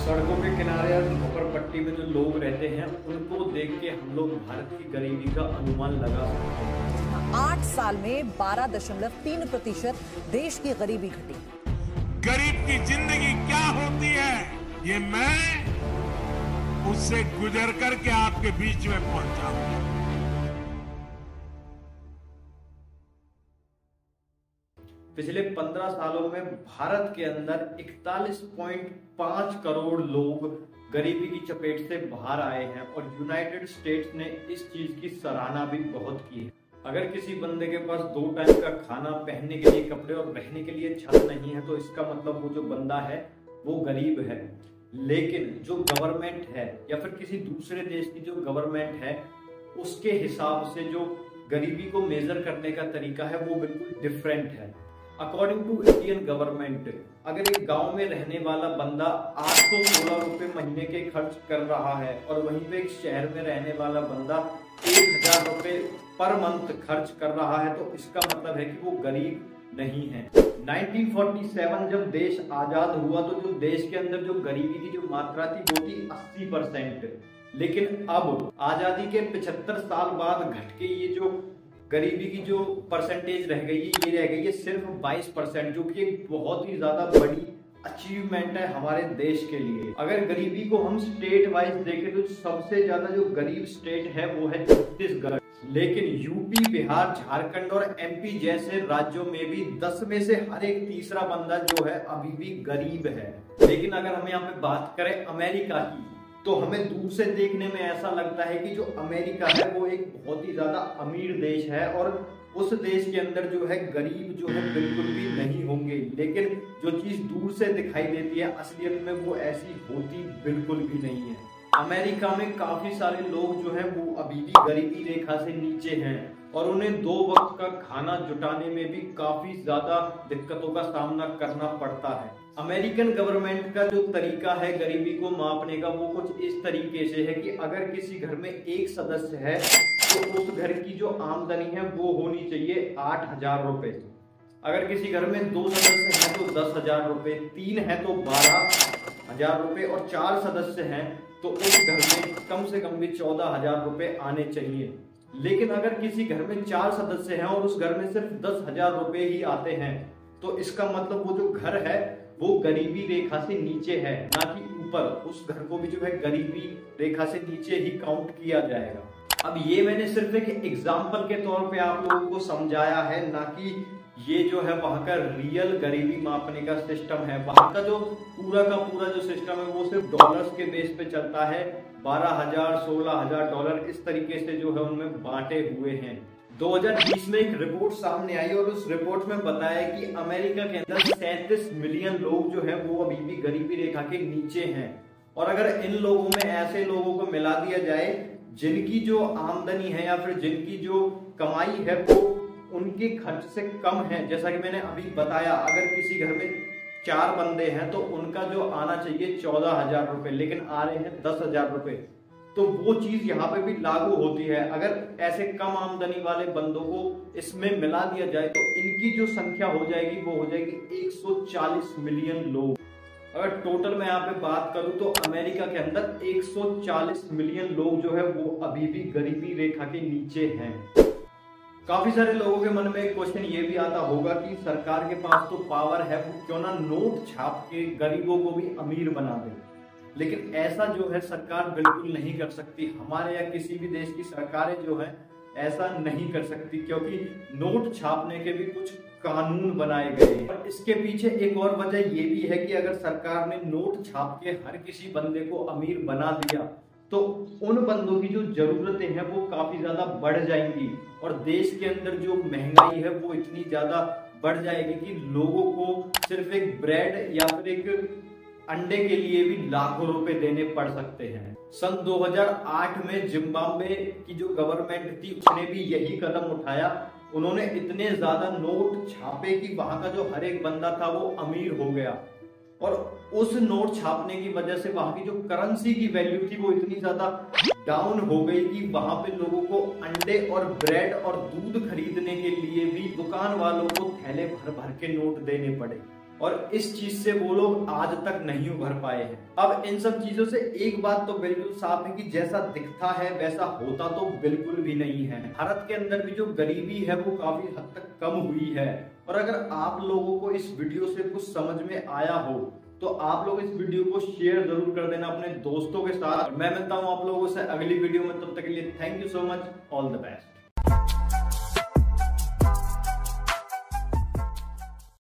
सड़कों के किनारे और झोपड़पट्टी में जो लोग रहते हैं उनको देख के हम लोग भारत की गरीबी का अनुमान लगा सकते हैं। 8 साल में 12.3% देश की गरीबी घटी। गरीब की जिंदगी क्या होती है ये मैं उससे गुजर करके आपके बीच में पहुंचा हूं। पिछले 15 सालों में भारत के अंदर 41.5 करोड़ लोग गरीबी की चपेट से बाहर आए हैं और यूनाइटेड स्टेट्स ने इस चीज की सराहना भी बहुत की है। अगर किसी बंदे के पास 2 टाइम का खाना, पहनने के लिए कपड़े और रहने के लिए छत नहीं है तो इसका मतलब वो जो बंदा है वो गरीब है। लेकिन जो गवर्नमेंट है या फिर किसी दूसरे देश की जो गवर्नमेंट है उसके हिसाब से जो गरीबी को मेजर करने का तरीका है वो बिल्कुल डिफरेंट है। अकॉर्डिंग टू इंडियन गवर्नमेंट, अगर एक गांव में रहने वाला बंदा 816 रुपए महीने के खर्च कर रहा है और वहीं पे एक शहर में रहने वाला बंदा 1000 रुपए पर मंथ खर्च कर रहा है तो इसका मतलब है कि वो गरीब नहीं है। 1947 जब देश आजाद हुआ तो जो देश के अंदर जो गरीबी की जो मात्रा थी वो थी 80%। लेकिन अब आजादी के 75 साल बाद घट के ये जो गरीबी की जो परसेंटेज रह गई है ये रह गई है सिर्फ 22%, जो कि एक बहुत ही ज्यादा बड़ी अचीवमेंट है हमारे देश के लिए। अगर गरीबी को हम स्टेट वाइज देखें तो सबसे ज्यादा जो गरीब स्टेट है वो है छत्तीसगढ़। लेकिन यूपी, बिहार, झारखंड और एमपी जैसे राज्यों में भी 10 में से हर एक तीसरा बंदा जो है अभी भी गरीब है। लेकिन अगर हम यहाँ पे बात करें अमेरिका की तो हमें दूर से देखने में ऐसा लगता है कि जो अमेरिका है वो एक बहुत ही ज्यादा अमीर देश है और उस देश के अंदर जो है गरीब जो है बिल्कुल भी नहीं होंगे। लेकिन जो चीज दूर से दिखाई देती है असलियत में वो ऐसी होती बिल्कुल भी नहीं है। अमेरिका में काफी सारे लोग जो हैं वो अभी भी गरीबी रेखा से नीचे हैं और उन्हें 2 वक्त का खाना जुटाने में भी काफी ज्यादा दिक्कतों का सामना करना पड़ता है। अमेरिकन गवर्नमेंट का जो तरीका है गरीबी को मापने का वो कुछ इस तरीके से है कि अगर किसी घर में एक सदस्य है तो उस घर की जो आमदनी है वो होनी चाहिए 8000 रुपए। अगर किसी घर में 2 सदस्य हैं तो 10,000 रुपए, 3 है तो 12,000 रुपए और 4 सदस्य हैं तो उस घर में कम से कम भी 14,000 रुपए आने चाहिए। लेकिन अगर किसी घर में 4 सदस्य हैं और उस घर में सिर्फ 10,000 रुपए ही आते हैं तो इसका मतलब वो जो घर है वो गरीबी रेखा से नीचे है, ना कि ऊपर। उस घर को भी जो है गरीबी रेखा से नीचे ही काउंट किया जाएगा। अब ये मैंने सिर्फ एक एग्जाम्पल के तौर पे आप लोगों को समझाया है, ना कि ये जो है वहां का रियल गरीबी मापने का सिस्टम है। वहां का जो पूरा का पूरा जो सिस्टम है वो सिर्फ डॉलर्स के बेस पे चलता है। 12,000, 16,000 डॉलर इस तरीके से जो है उनमें बांटे हुए हैं। 2020 में एक रिपोर्ट सामने आई और उस रिपोर्ट में बताया कि अमेरिका के अंदर 37 मिलियन लोग जो है वो अभी भी गरीबी रेखा के नीचे हैं। और अगर इन लोगों में ऐसे लोगों को मिला दिया जाए जिनकी जो आमदनी है या फिर जिनकी जो कमाई है वो उनके खर्च से कम है, जैसा कि मैंने अभी बताया, अगर किसी घर में 4 बंदे हैं तो उनका जो आना चाहिए 14,000 रुपए लेकिन आ रहे हैं 10,000 रुपए, तो वो चीज यहाँ पे भी लागू होती है। अगर ऐसे कम आमदनी वाले बंदों को इसमें मिला दिया जाए तो इनकी जो संख्या हो जाएगी वो हो जाएगी 140 मिलियन लोग। अगर टोटल मैं यहाँ पे बात करूं तो अमेरिका के अंदर 140 मिलियन लोग जो है वो अभी भी गरीबी रेखा के नीचे हैं। काफी सारे लोगों के मन में एक क्वेश्चन ये भी आता होगा कि सरकार के पास तो पावर है, वो क्यों ना नोट छाप के गरीबों को भी अमीर बना दे। लेकिन ऐसा जो है सरकार बिल्कुल नहीं कर सकती। हमारे या किसी भी देश की सरकारें जो है ऐसा नहीं कर सकती, क्योंकि नोट छापने के भी कुछ कानून बनाए गए हैं। और इसके पीछे एक और वजह ये भी है कि अगर सरकार ने नोट छाप के हर किसी बंदे को अमीर बना दिया तो उन बंदों की जो जरूरतें हैं वो काफी ज्यादा बढ़ जाएंगी और देश के अंदर जो महंगाई है वो इतनी ज्यादा बढ़ जाएगी कि लोगों को सिर्फ एक ब्रेड या फिर एक अंडे के लिए भी लाखों रुपए देने पड़ सकते हैं। सन 2008 में जिम्बाब्वे की जो गवर्नमेंट थी उसने भी यही कदम उठाया। उन्होंने इतने ज्यादा नोट छापे कि वहां का जो हर एक बंदा था वो अमीर हो गया और उस नोट छापने की वजह से वहां की जो करेंसी की वैल्यू थी वो इतनी ज्यादा डाउन हो गई कि वहां पे लोगों को अंडे और ब्रेड और दूध खरीदने के लिए भी दुकान वालों को थैले भर भर के नोट देने पड़े। और इस चीज से वो लोग आज तक नहीं उभर पाए हैं। अब इन सब चीजों से एक बात तो बिल्कुल साफ है कि जैसा दिखता है वैसा होता तो बिल्कुल भी नहीं है। भारत के अंदर भी जो गरीबी है वो काफी हद तक कम हुई है। और अगर आप लोगों को इस वीडियो से कुछ समझ में आया हो तो आप लोग इस वीडियो को शेयर जरूर कर देना अपने दोस्तों के साथ। मैं मिलता हूं आप लोगों से अगली वीडियो में, तब तक के लिए thank you so much, all the best.